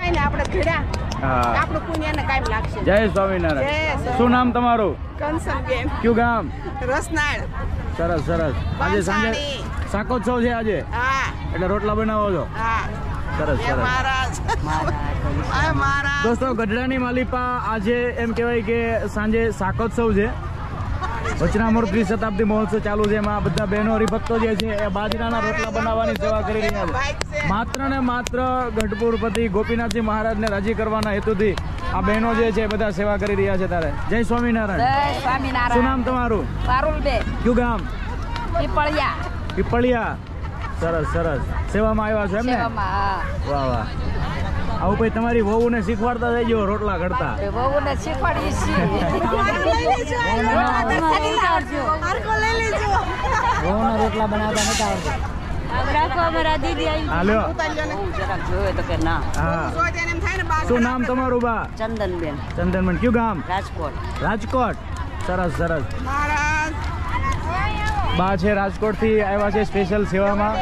જય સ્વામિનારાયણ. શું નામ તમારું? કંસલબેન. કયું ગામ? રસનાળ. સરસ સરસ. આજે સાંજે શાકોત્સવ છે આજે, એટલે રોટલા બનાવો છો? સરસ સરસ. દોસ્તો, ગઢડાની માલિપા આજે એમ કહેવાય કે સાંજે શાકોત્સવ છે. વચનામૃત દ્વિશતાબ્દી મહોત્સવ ચાલુ છે. એમાં બધા બહેનો હરિભક્તો જે છે એ બાજરાના રોટલા બનાવવાની સેવા કરી રહ્યા છે. માત્ર ને માત્ર ગઢપુરપતિ ગોપીનાથજી મહારાજને રાજી કરવાના હેતુથી આ બહેનો જે છે બધા સેવા કરી રહ્યા છે. તારે જય સ્વામિનારાયણ. જય સ્વામિનારાયણ. શું નામ તમારું? પારુલબેન. કયું ગામ? પીપળિયા. પીપળિયા. સરસ સરસ. સેવામાં આવ્યા છો એમ ને? વાહ વાહ. આવું પછી તમારી વહુને શીખવાડતા જઈજો રોટલા ઘડતા. વહુને શીખવાડી રોટલા બનાવતા નથી આવડતું. શું નામ તમારું બા? ચંદનબેન. ચંદનબેન. કયું ગામ? રાજકોટ. રાજકોટ. સરસ સરસ. બા છે રાજકોટ થી આવ્યા છે સ્પેશિયલ સેવામાં.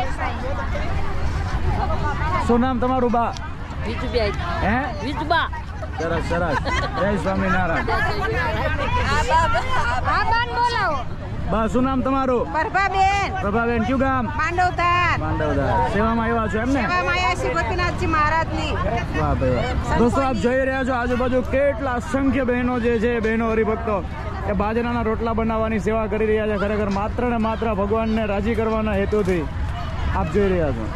શું નામ તમારું બા? વિજુબેન. હે? વિજુબા. સરસ સરસ. જય સ્વામિનારાયણ. બા શું નામ તમારું? પ્રભાબેન. પ્રભાબેન. કયું ગામ? માંડવધાર. માંડવધાર. સેવામાં આવ્યા છો એમ ને? ગોપીનાથજી મહારાજની. વાહ ભાઈ વાહ. દોસ્તો, આપ જોઈ રહ્યા છો આજુબાજુ કેટલા અસંખ્ય બહેનો જે છે, બહેનો હરિભક્તો એ બાજરાના રોટલા બનાવવાની સેવા કરી રહ્યા છે. ખરેખર માત્ર ને માત્ર ભગવાનને રાજી કરવાના હેતુથી આપ જોઈ રહ્યા છો.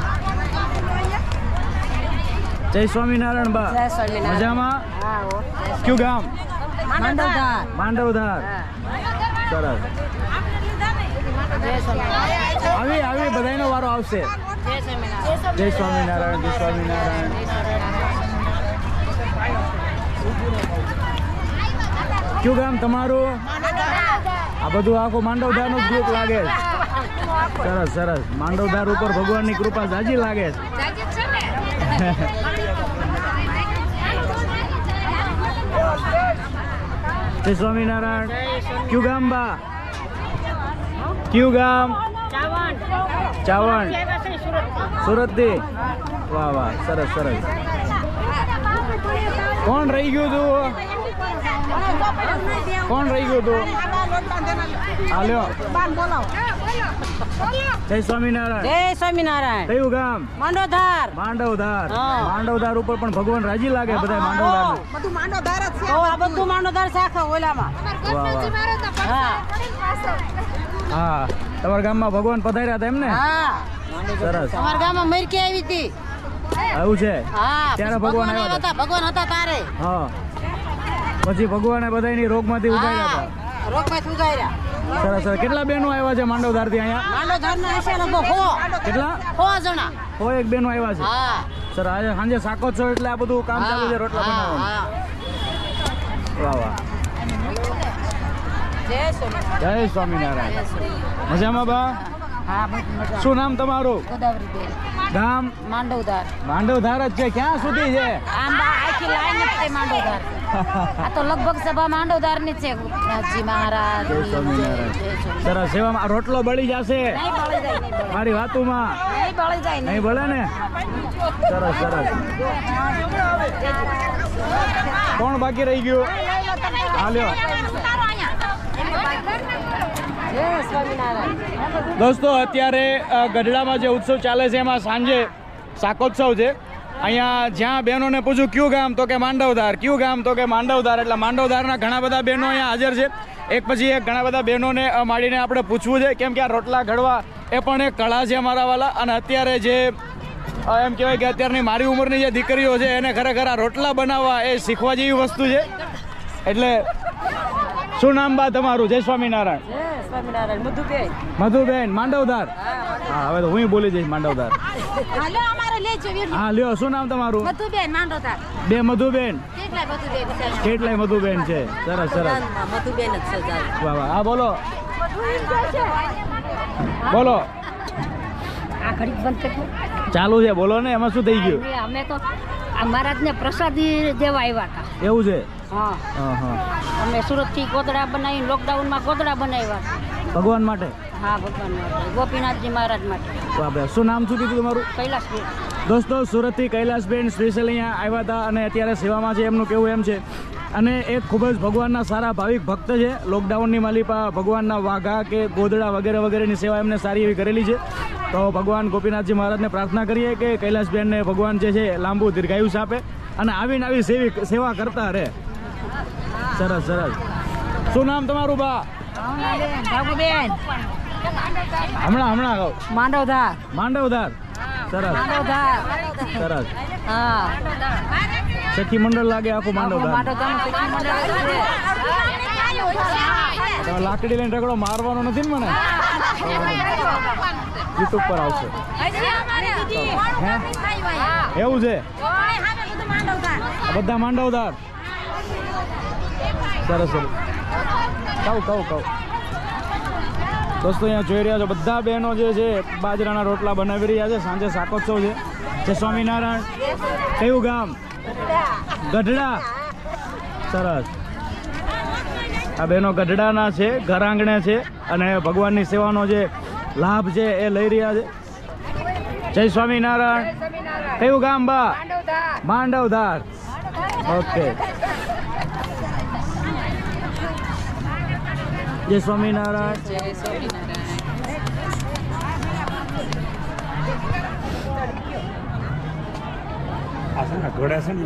જય સ્વામિનારાયણ બા. જય સ્વામિનારાયણ. મજામાં? કયું ગામ? માંડવધાર. માંડવધાર. સરસ. આવી આવી બધાનો વારો આવશે. જય સ્વામિનારાયણ. જય સ્વામિનારાયણ. કયું ગામ તમારું? આ બધું આખું માંડવધાર નું ગ્રુપ લાગે છે. સરસ સરસ. માંડવધાર ઉપર ભગવાનની કૃપા જાજી લાગે છે. જય સ્વામિનારાયણ. કયું ગામ બા? કયું ગામ? ચાવણ. સુરત થી. વાહ વાહ. સરસ સરસ. કોણ રહી ગયું તું? કોણ રહી ગયું તું? હાલ્યો. જય સ્વામિનારાયણ. જય સ્વામિનારાયણ. કયું ગામ? માંડવધાર. માંડવધાર. માંડવધાર ઉપર પણ ભગવાન રાજી લાગે બધા માંડવધાર. બધું માંડવધાર જ છે. આ બધું માંડવધાર શાખા ઓલામાં. વાહ વાહ. હા, તમારા ગામમાં ભગવાન પધાર્યા હતા એમ ને? હા. સરસ. અમારા ગામમાં મરકી આવી હતી. આવું છે? હા. ત્યારે ભગવાન આવ્યા હતા. ભગવાન હતા તારે. હા. પછી ભગવાને બધાની રોગમાંથી ઉગાડ્યા હતા. રોગમાંથી ઉગાડ્યા. સરસ સરસ. કેટલા બહેનો આવ્યા છે માંડવધાર થી અહીંયા? માંડવધાર ના હશે લગભગ 100. કેટલા? 100 જણા. 101 બહેનો આવ્યા છે. હા. સર આજે સાંજે શાકોત્સવ એટલે આ બધું કામ ચાલુ છે રોટલા બનાવવાનું. વાહ વાહ. જય સ્વામિનારાયણ. મજામાં બા? હા, મજા. શું નામ તમારું? ગોદાવરીબેન. ગામ? માંડવધાર. માંડવધાર જ છે. ક્યાં સુધી છે? આંબા આખી લાઈન જ છે માંડવધાર. આ તો લગભગ સભા માંડવધાર ની છે. ગોપીનાથજી મહારાજ. જય સ્વામિનારાયણ. સરસ. સેવામાં રોટલો બળી જશે નહીં બળી જાય, નહીં બળી મારી વાતુમાં? નહીં બળી જાય, નહીં બળે ને? સરસ સરસ. કોણ બાકી રહી ગયું? હાલ્યો. દોસ્તો, અત્યારે ગઢડામાં જે ઉત્સવ ચાલે છે એમાં સાંજે શાકોત્સવ છે. અહીંયા જ્યાં બહેનોને પૂછ્યું કયું ગામ, તો કે માંડવધાર. કયું ગામ, તો કે માંડવધાર. એટલે માંડવધારના ઘણા બધા બહેનો અહીંયા હાજર છે. એક પછી એક ઘણા બધા બહેનોને માંડીને આપણે પૂછવું છે, કેમ કે આ રોટલા ઘડવા એ પણ એક કળા છે અમારા વાલા. અને અત્યારે જે એમ કહેવાય કે અત્યારની મારી ઉંમરની જે દીકરીઓ છે એને ખરેખર આ રોટલા બનાવવા એ શીખવા જેવી વસ્તુ છે. એટલે શું નામ બા તમારું? જય સ્વામિનારાયણ. સ્વામિનારાયણ. મધુબેન. મધુબેન. માંડવધાર. હા, હવે તો હું બોલી જઈશ માંડવધાર. હા લ્યો. શું નામ તમારું? મધુબેન. માંડવધાર. બે મધુબેન. કેટલાય મધુબેન. કેટલાય મધુબેન છે. સરસ સરસ. મધુબેન જ છે. વાહ વાહ. હા બોલો બોલો. આ ઘડી બંધ કરી. ચાલુ છે, બોલો ને. એમાં શું થઈ ગયું? અમે તો મહારાજને પ્રસાદી દેવા આવ્યા હતા. એવું છે? હા. અમે સુરત થી કોતડા બનાવી લોકડાઉનમાં કોતડા બનાવ્યા. ભગવાન માટે? હા, ભગવાન માટે. ગોપીનાથજી મહારાજ માટે. શું નામ શું કીધું તમારું? કૈલાસબેન. દોસ્તો સુરતથી કૈલાસબેન સ્પેશિયલ અહીંયા આવ્યા હતા અને અત્યારે સેવામાં છે એમનું કેવું એમ છે. અને એક ખૂબ જ ભગવાનના સારા ભાવિક ભક્ત છે. લોકડાઉનની માલિપા ભગવાનના વાઘા કે ગોદડા વગેરે વગેરેની સેવા એમને સારી એવી કરેલી છે. તો ભગવાન ગોપીનાથજી મહારાજને પ્રાર્થના કરીએ કે કૈલાસબેનને ભગવાન જે છે લાંબુ દીર્ઘાયુષ આપે અને આવીને આવી સેવા કરતા રહે. સરસ સરસ. શું નામ તમારું બા? ભાગુબેન હમણાં માંડવધાર. માંડવધાર. સરસ માંડવધાર. સરસ. હા સખી મંડળ લાગે આખું માંડવધાર. તમે લાકડી લઈને રગડો મારવાનો નથી ને મને? યુટ્યુબ પર આવશે. હે એવું છે? બધા માંડવધાર. સરસ સરસ. કહું દોસ્તો અહીંયા જોઈ રહ્યા છો બધા બહેનો જે છે બાજરાના રોટલા બનાવી રહ્યા છે. સાંજે શાકોત્સવ છે. જય સ્વામિનારાયણ. કયું ગામ? ગઢડા. સરસ. આ બહેનો ગઢડાના છે, ઘર આંગણે છે અને ભગવાનની સેવાનો જે લાભ છે એ લઈ રહ્યા છે. જય સ્વામિનારાયણ. કયું ગામ બા? માંડવધાર. ઓકે. જય સ્વામિનારાયણ. ઘોડા છે ને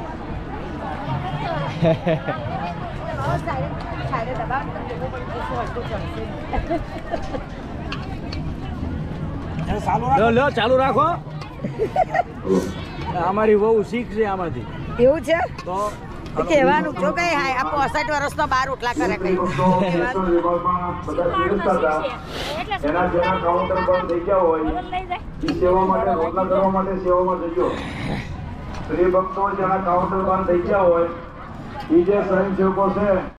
લો ચાલુ રાખો. અમારી બહુ શીખ છે આમાંથી. એવું છે તો કહેવાનું જો કઈ હાય આ 65 વર્ષનો 12 રોટલા કરે કઈ એના જેના કાઉન્ટર બંધ થઈ ગયા હોય એ સેવા માટે રોટલા કરવા માટે સેવામાં જજો. સ્ત્રી ભક્તો જેના કાઉન્ટર બંધ થઈ ગયા હોય એ જે સ્વયંસેવકો છે